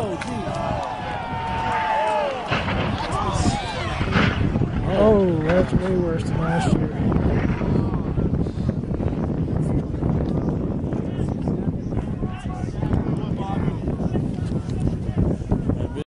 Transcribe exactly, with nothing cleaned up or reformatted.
Oh, geez. Oh, that's way worse than last year.